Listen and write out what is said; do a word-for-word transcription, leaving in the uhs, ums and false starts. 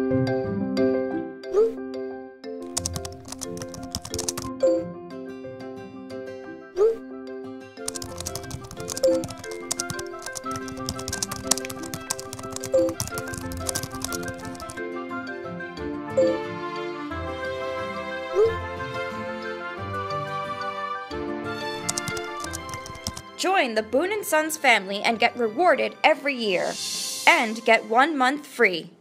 Join the Boon and Sons family and get rewarded every year. And get one month free.